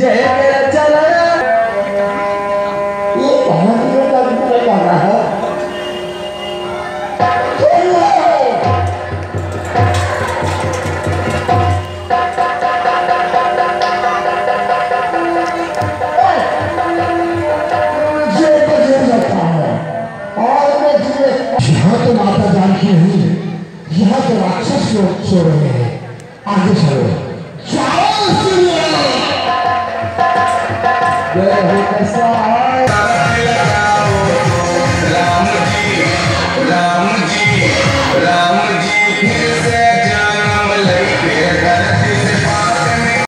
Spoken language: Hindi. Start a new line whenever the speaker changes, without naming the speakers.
जय मेरा चला ये कहानी का क्या कर रहा है? यहाँ तो माता जानकी नहीं है, यहाँ तो राक्षस लोग सो रहे हैं। आगे चलो, जाओ।